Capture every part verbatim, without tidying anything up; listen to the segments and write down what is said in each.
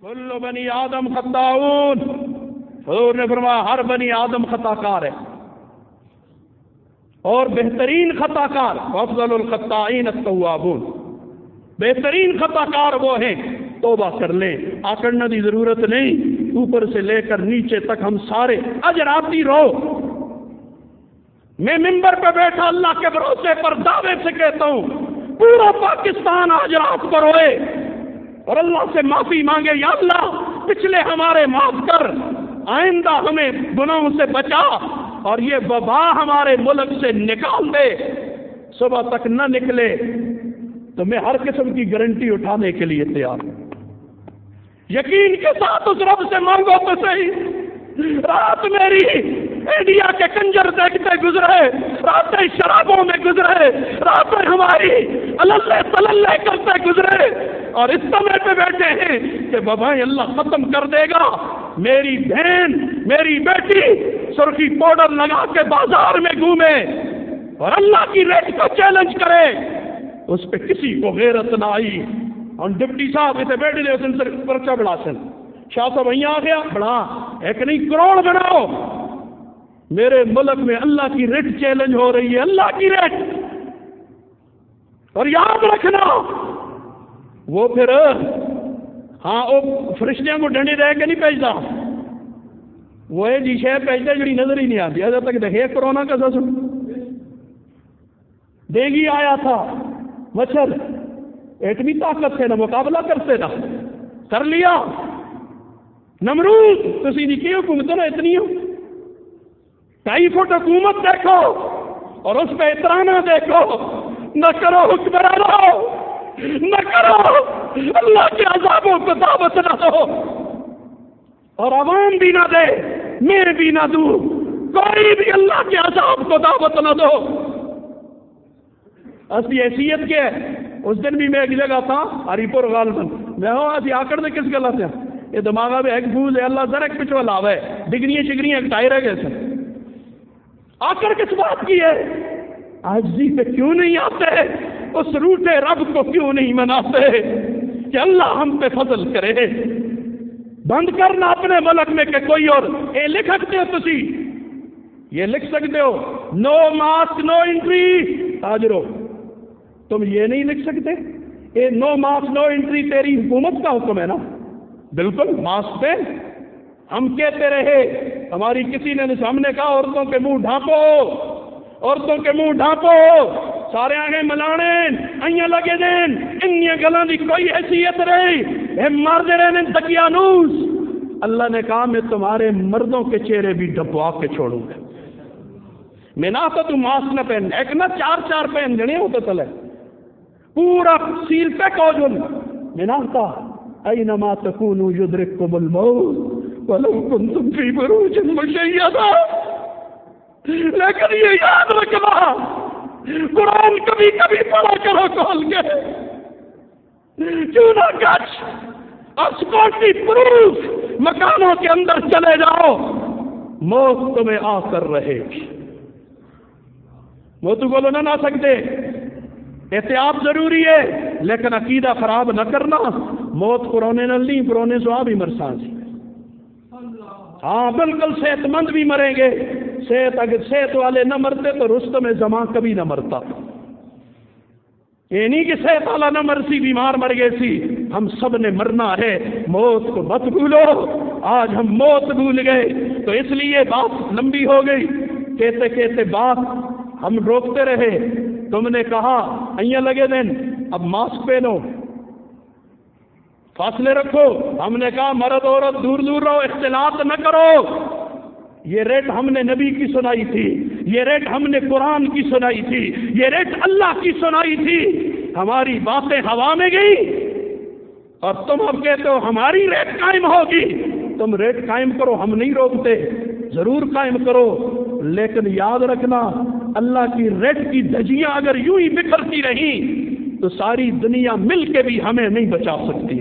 کل بنی آدم خطاؤن، حضور نے فرمایا ہر بنی آدم خطا کار ہے، اور بہترین خطا کار افضل الخطائین التوابون، بہترین خطا کار وہ ہیں توبہ کر لیں، آکڑنے کی ضرورت نہیں، اوپر سے لے کر نیچے تک ہم سارے اجر آتی رہو۔ میں ممبر پہ بیٹھا اللہ کے بھروسے پر دعوے سے کہتا ہوں پورا پاکستان آج رات کو روئے اور اللہ سے معافی مانگے، یا اللہ پچھلے ہمارے معاف کر، آئندہ ہمیں گناہوں سے بچا، اور یہ وبا ہمارے ملک سے نکال دے۔ صبح تک نہ نکلے تو میں ہر قسم کی گارنٹی اٹھانے کے لیے تیار ہوں۔ یقین کے ساتھ اس رب سے مانگو تو صحیح۔ رات میری انڈیا کے کنجر دیکھتے گزرے، راتیں شرابوں میں گزرے، راتیں ہماری اللہ تللہ کرتے گزرے، اور اس سمے پہ بیٹھے ہیں کہ وبائیں اللہ ختم کر دے گا۔ میری بہن، میری بیٹی سرخی پاؤڈر لگا کے بازار میں گھومے اور اللہ کی ریٹ کو چیلنج کرے، اس پہ کسی کو غیرت نہ آئی۔ اور ڈپٹی صاحب اسے بیٹھے دے سن سر پرچہ بڑھا سن، شاہ صاحب یہاں آ گیا بڑھا ایک نہیں کروڑ بناؤ۔ میرے ملک میں اللہ کی ریٹ چیلنج ہو رہی ہے، اللہ کی ریٹ۔ اور یاد رکھنا وہ پھر ہاں وہ فرشتیاں کو ڈنڈی دے کے نہیں بھیجتا، وہ ہے جی شہ بھیجتا جڑی نظر ہی نہیں آتی۔ ابھی تک دیکھے کورونا کا سسر ڈینگی آیا تھا، مچھر ایٹمی طاقت سے نہ مقابلہ کرتے نہ کر لیا۔ نمرود تسی نہیں کی حکومت نہ اتنی ہو، ڈھائی فٹ حکومت دیکھو اور اس پہ اترانا دیکھو، نہ کرو حکمرانو، نہ کرو اللہ کے عذابوں کو دعوت نہ دو، اور عوام بھی نہ دے، میں بھی نہ دوں، کوئی بھی اللہ کے عذاب کو دعوت نہ دو۔ اصلی حیثیت کیا ہے؟ اس دن بھی میں ایک جگہ تھا ہری پور غالباً، میں ہوں آج آکڑ دے کس گلا سے یہ دماغا بھی ایک بھوز ہے، اللہ ذرا ایک پچھو لاوے ڈگریاں شگریاں ایک ٹائر ہے گئے آکڑ کس بات کی ہے؟ عاجزی پہ کیوں نہیں آتے؟ اس روٹے رب کو کیوں نہیں مناتے کہ اللہ ہم پہ فضل کرے؟ بند کرنا اپنے ملک میں کہ کوئی اور اے لکھ سکتے ہو، تسی یہ لکھ سکتے ہو نو ماسک نو انٹری، تاجرو تم یہ نہیں لکھ سکتے؟ اے نو ماسک نو انٹری تیری حکومت کا حکم ہے نا؟ بالکل ماسک پہ ہم کہتے رہے، ہماری کسی نے ہم نے کہا عورتوں کے منہ ڈھانپو، عورتوں کے منہ ڈھانپو، سارے آگے ملانے آئیاں لگے دین انیاں گلوں کی کوئی حیثیت رہی، اے مرد رہنے دقیانوس۔ اللہ نے کہا میں تمہارے مردوں کے چہرے بھی ڈبوا کے چھوڑوں گا۔ میں نہ تو تم ماسک نہ پہن، ایک نہ چار چار پہن جنے ہوتا چلے پورا سیل پہ کوجن میں نہ کہا اینما تکونوا یدرککم الموت ولو کنتم فی بروج مشیدہ۔ لیکن یہ یاد رکھنا قرآن کبھی کبھی پڑھا کرو کھول کے، کیوں نہ گچھ اور سکیورٹی پروف مکانوں کے اندر چلے جاؤ، موت تمہیں آ کر رہے گی۔ موت بولو نہ نہ سکتے، احتیاط ضروری ہے لیکن عقیدہ خراب نہ کرنا۔ موت پرونے نل نہیں، پرونے سو بھی مرسان سی، ہاں بالکل صحت مند بھی مریں گے۔ صحت اگر صحت والے نہ مرتے تو رستم زمان کبھی نہ مرتا۔ یہ نہیں کہ صحت والا نہ مرسی بیمار مر گئے سی، ہم سب نے مرنا ہے، موت کو مت بھولو۔ آج ہم موت بھول گئے تو اس لیے بات لمبی ہو گئی، کہتے کہتے بات ہم روکتے رہے۔ تم نے کہا ایاں لگے دن اب ماسک پہنو، فاصلے رکھو، ہم نے کہا مرد عورت دور دور رہو، اختلاط نہ کرو۔ یہ ریٹ ہم نے نبی کی سنائی تھی، یہ ریٹ ہم نے قرآن کی سنائی تھی، یہ ریٹ اللہ کی سنائی تھی۔ ہماری باتیں ہوا میں گئی اور تم اب کہتے ہو ہماری ریٹ قائم ہوگی۔ تم ریٹ قائم کرو، ہم نہیں روکتے، ضرور قائم کرو، لیکن یاد رکھنا اللہ کی ریٹ کی دھجیاں اگر یوں ہی بکھرتی رہی تو ساری دنیا مل کے بھی ہمیں نہیں بچا سکتی۔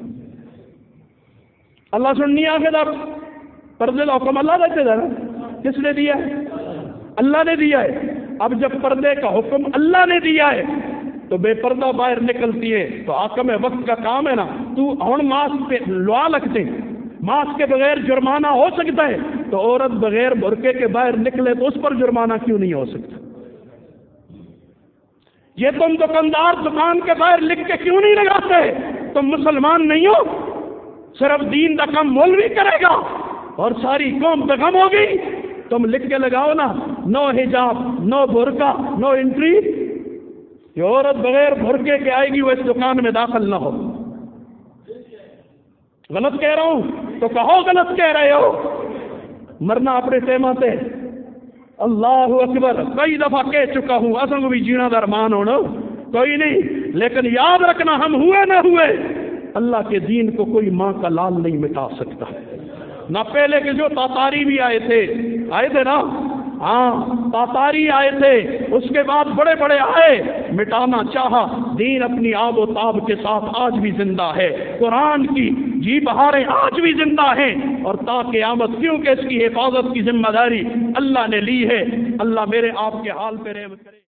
اللہ سننی آخر اب پردے کا حکم اللہ دیتے تھا نا، کس نے دیا ہے؟ اللہ نے دیا ہے۔ اب جب پردے کا حکم اللہ نے دیا ہے تو بے پردہ باہر نکلتی ہے تو حاکم وقت کا کام ہے نا تو ہن ماسک پہ لوا لگتے ماسک کے بغیر جرمانہ ہو سکتا ہے تو عورت بغیر برقعے کے باہر نکلے تو اس پر جرمانہ کیوں نہیں ہو سکتا؟ یہ تم دکاندار دکان کے باہر لکھ کے کیوں نہیں لگاتے؟ تم مسلمان نہیں ہو؟ صرف دین کا کام مولوی کرے گا اور ساری قوم پہ غم ہوگی؟ تم لکھ کے لگاؤ نا نو حجاب نو برقع نو انٹری. یہ عورت بغیر برقعے کے آئے گی وہ اس دکان میں داخل نہ ہو. غلط کہہ رہا ہوں تو کہو غلط کہہ رہے ہو. مرنا اپنے سہمت ہے. اللہ اکبر کئی دفعہ کہہ چکا ہوں اصل کو بھی جینا درمان ہونا کوئی نہیں، لیکن یاد رکھنا ہم ہوئے نہ ہوئے اللہ کے دین کو کوئی ماں کا لال نہیں مٹا سکتا. نہ پہلے کے جو تاتاری بھی آئے تھے آئے تھے نا ہاں تاتاری آئے تھے اس کے بعد بڑے بڑے آئے مٹانا چاہا. دین اپنی آب و تاب کے ساتھ آج بھی زندہ ہے. قرآن کی جی بہاریں آج بھی زندہ ہیں اور تا قیامت کیونکہ اس کی حفاظت کی ذمہ داری اللہ نے لی ہے. اللہ میرے آپ کے حال پہ رحم کرے.